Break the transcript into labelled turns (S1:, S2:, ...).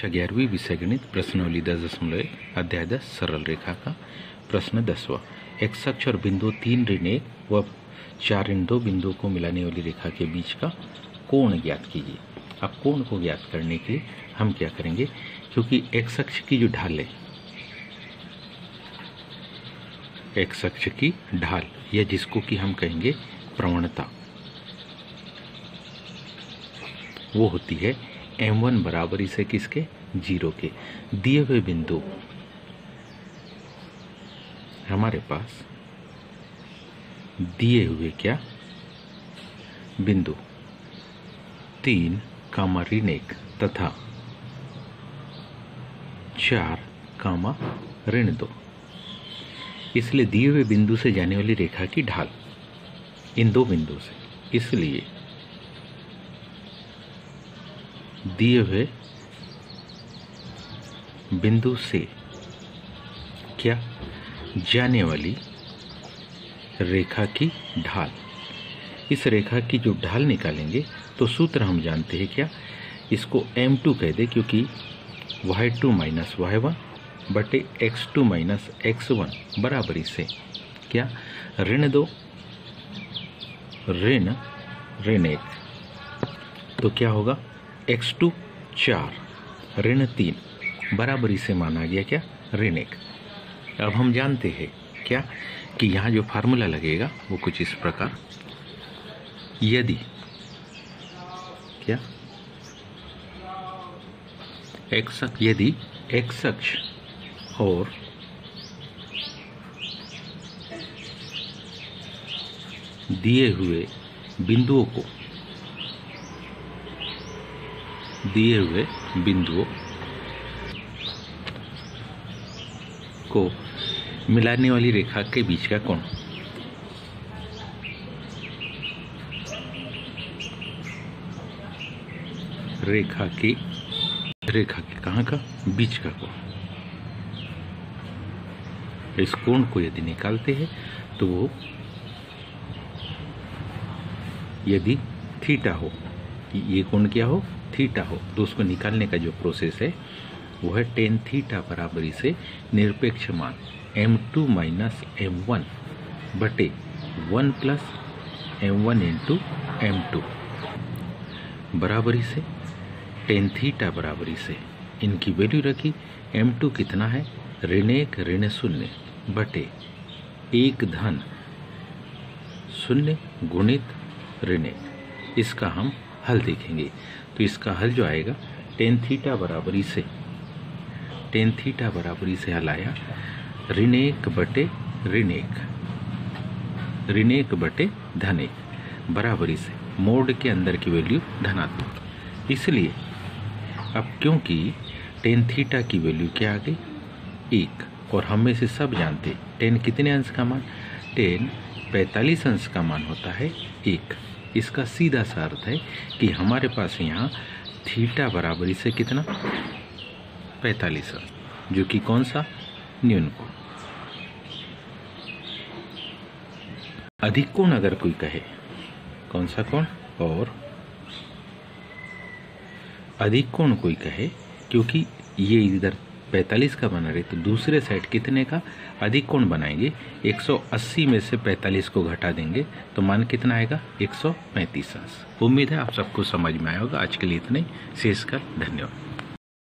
S1: कक्षा 11वीं विषय गणित प्रश्नावली 10.1 अध्याय 10 सरल रेखा का प्रश्न 10वां। एक्स अक्ष और बिंदु 3 ऋण 1 व 4 ऋण 2 बिंदुओं को मिलाने वाली रेखा के बीच का कोण ज्ञात कीजिए। अब कोण को ज्ञात करने के लिए हम क्या करेंगे, क्योंकि एक्स अक्ष की जो ढाल है, एक्स अक्ष की ढाल या जिसको कि हम कहेंगे प्रवणता, वो होती है m1 बराबर इसे किसके 0 के। दिए हुए बिंदु हमारे पास दिए हुए क्या बिंदु 3, ऋण 1 तथा 4, ऋण 2। इसलिए दिए हुए बिंदु से जाने वाली रेखा की ढाल इन दो बिंदु से, इसलिए दिए हुए बिंदु से क्या जाने वाली रेखा की ढाल, इस रेखा की जो ढाल निकालेंगे तो सूत्र हम जानते हैं क्या, इसको m2 कह दे, क्योंकि y2 माइनस y1 बटे x2 माइनस x1 बराबर इसे क्या ऋण 2 ऋण 1, तो क्या होगा x2 4 ऋण 3 बराबर इसे माना गया क्या ऋण 1। अब हम जानते हैं क्या कि यहाँ जो फार्मूला लगेगा वो कुछ इस प्रकार, यदि क्या यदि x अक्ष और दिए हुए बिंदुओं को मिलाने वाली रेखा के बीच का कोण, रेखा के कहाँ का बीच का कोण, इस कोण को यदि निकालते हैं तो वो यदि थीटा हो, ये कोण क्या हो थीटा हो, तो उसको निकालने का जो प्रोसेस है वो है tan थीटा बराबर इसे निरपेक्ष मान m2 माइनस m1 बटे 1 प्लस m1 इंटू m2 बराबर इसे tan थीटा बराबर इसे, इनकी वैल्यू रखी, m2 कितना है ऋण 1 ऋण 0 बटे 1 धन 0 गुणित ऋण 1। इसका हम हल देखेंगे, तो इसका हल जो आएगा tan थीटा बराबर इसे हल आया ऋण 1 बटे ऋण 1 बटे धन 1 बराबर इसे मोड के अंदर की वैल्यू धनात्मक। इसलिए अब क्योंकि tan थीटा की वैल्यू क्या आ गई 1, और हम में से सब जानते tan कितने अंश का मान, tan 45 अंश का मान होता है 1। इसका सीधा सा अर्थ है कि हमारे पास यहाँ थीटा बराबर इसे कितना 45 अंश, जो कि कौन सा न्यून कोण। अधिक कोण अगर कोई कहे, कौन सा कोण, और अधिक कोण कोई कहे, क्योंकि ये इधर 45 का बना रहे, तो दूसरे साइड कितने का अधिक कोण बनाएंगे, 180 में से 45 को घटा देंगे तो मान कितना आएगा 135 अंश। उम्मीद है आप सबको समझ में आया होगा। आज के लिए इतना ही, शेष कर धन्यवाद।